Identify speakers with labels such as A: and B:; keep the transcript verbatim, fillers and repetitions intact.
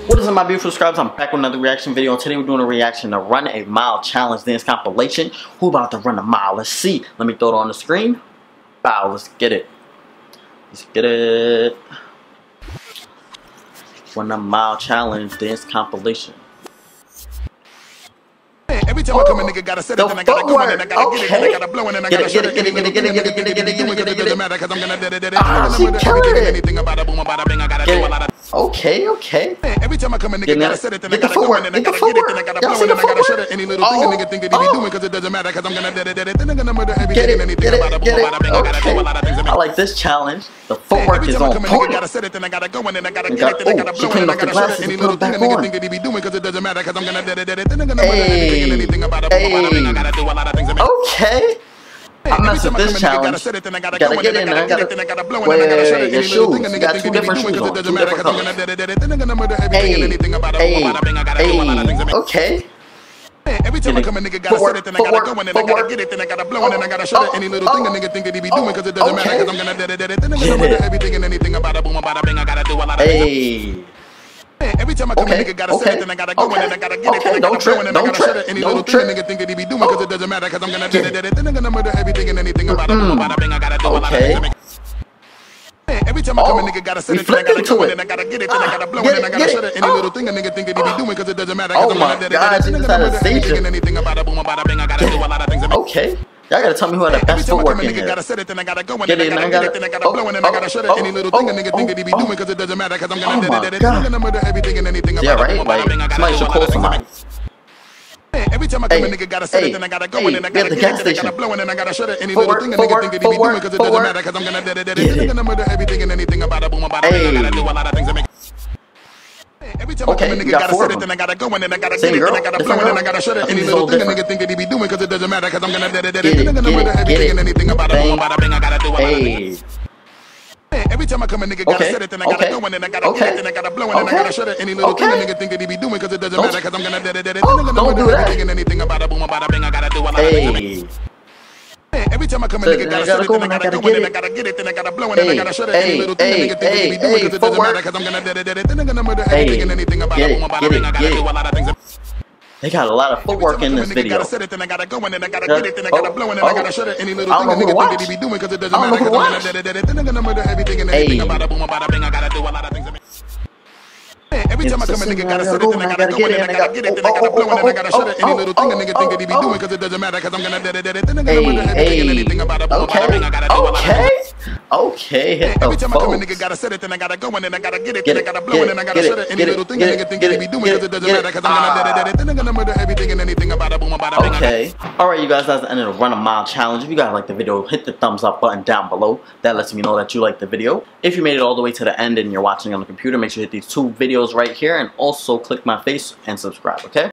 A: What is up, my beautiful subscribers? I'm back with another reaction video, and today we're doing a reaction to Run a Mile Challenge Dance Compilation. Who about to run a mile? Let's see. Let me throw it on the screen. Wow, let's get it. Let's get it. Run a Mile Challenge Dance Compilation.
B: Every time I come, a nigga gotta set it, and I gotta go in, and I gotta get it, and I gotta blow, and I gotta shut it, get it, get it, get it, get it, get it, get it, get it, get it, get it, doesn't matter, cause I'm gonna do it.
A: Ah, she killing it.
B: Anything about a boom, about a bang, I gotta do a lot of.
A: Okay, okay.
B: Every time I come, a nigga gotta set it, and I gotta go in, and I
A: get
B: gotta
A: the
B: get it, and I gotta blow, and I gotta shut it. Any little thing a nigga think that he be doing, cause it doesn't matter, cause I'm gonna do it. Then I'm gonna murder everything and anything about a boom, about a bang, I gotta do a lot of things.
A: I like this challenge. The footwork is on point.
B: Every time I gotta set it, and I gotta go in, and I gotta get it, and I gotta blow, and I gotta shut it. Any little thing a nigga think that he be doing, cause it doesn't matter, cause I'm gonna do it. Then I'm gonna murder everything and anything about a boom, about a bang, I gotta do a lot of things.
A: Okay. I'm messing with this challenge. Gotta get in there. I gotta wear your shoes. You got two different shoes on. Two different colors. Hey, hey, okay.
B: Every time I come, a nigga gotta set it, and I gotta go in, and I gotta get it, and I gotta blow, and I gotta shut it. Any little thing a nigga think that he be doing, cause it doesn't matter, cause I'm gonna do it. Then I'm gonna murder everything and anything about a boom, about a bang, I gotta do a lot of things. Every time I come,
A: okay,
B: a nigga gotta
A: okay,
B: set it, and I gotta go
A: okay,
B: in, and I gotta get
A: okay,
B: it, and I gotta blow, and I
A: don't
B: gotta
A: trip,
B: shut it. Any
A: don't
B: little
A: trip.
B: thing a nigga think that he be doing, cause it doesn't matter, cause I'm gonna do it. Then I'm gonna murder everything and anything about a boom, about a bang, I gotta do a lot of things. Every time I come, a nigga gotta set it, and I gotta go in, and I gotta get it, and I gotta blow, and I gotta shut it. Any little thing a nigga think that he be doing, cause it doesn't matter, cause I'm gonna do it. Then I'm gonna murder everything and anything about a boom, about a bang, I gotta do a lot of things.
A: Okay. Y'all gotta tell me who had the best footwork in here.
B: Gotta set it, and I gotta go in, and I gotta get it, and I gotta blow, and I gotta shut it. Any little thing a nigga think that he be doing, cause it doesn't matter, cause I'm gonna do it. Then I'm gonna murder everything and anything about a boom, about a bang, I gotta do a lot of things. Every time I come, a nigga gotta set it, and I gotta go in, and I gotta get it, and I gotta blow, and I gotta shut it. Any little thing a nigga think that he be doing, cause it doesn't matter, cause I'm gonna do it. Then I'm gonna murder everything and anything about a boom, about a bang, I gotta do a lot of things. Every time
A: okay,
B: I come, a nigga gotta set it, and I gotta go in, and I gotta get it, and I gotta blow, and I gotta shut it. Any little thing a nigga think that he be doing, cause it doesn't matter, cause I'm gonna do it. Then I'm gonna murder everything and anything about a boom, about a bang, I gotta do a lot of things. Every time I come, a nigga gotta set it, and I gotta go in, and I gotta get it, and I gotta blow, and I gotta shut it. Any little thing a nigga think that he be doing, cause it doesn't matter, cause I'm gonna do it. Then I'm gonna murder everything and anything about a boom, about a bang, I gotta do a lot of things. Every time I come, a nigga gotta set it, and I gotta go in, and I gotta get it, and I gotta blow, and I gotta shut it. Any little thing a nigga think that he be doing, cause it doesn't matter, cause I'm gonna do it. Then I'm gonna murder everything and anything about a boom, about a bang, I gotta do a lot of things.
A: They got a lot of footwork in this video.
B: I set it, and I gotta go in, and I gotta get it, and I gotta blow, and I gotta shut it. Any little thing a nigga think that he be doing, cause it doesn't matter, cause I'm gonna do it. Then I'm gonna murder everything and anything about a boom, about a bang, I gotta do a lot of things. Every time I come, a nigga gotta set it, and I gotta go in, and I gotta get it, and I gotta blow, and I gotta shut it. Any little thing a nigga think that he be doing, cause it doesn't matter, cause I'm gonna do it. Then I'm gonna murder everything and anything about a boom, about a bang, I gotta do a lot of things.
A: Okay, hit the
B: Every time I come, a
A: folks.
B: nigga gotta set it, and I gotta go in, and I gotta get it, and I gotta blow, and I gotta shut it. Any little thing a nigga think that he be doing, cause it doesn't matter, cause I'm gonna do it. Then I'm gonna murder everything and anything about a boom, about a bang.
A: Okay. Alright, you guys, that's the end of the Run a Mile Challenge. If you guys like the video, hit the thumbs up button down below. That lets me know that you like the video. If you made it all the way to the end and you're watching on the computer, make sure you hit these two videos right here, and also click my face and subscribe, okay?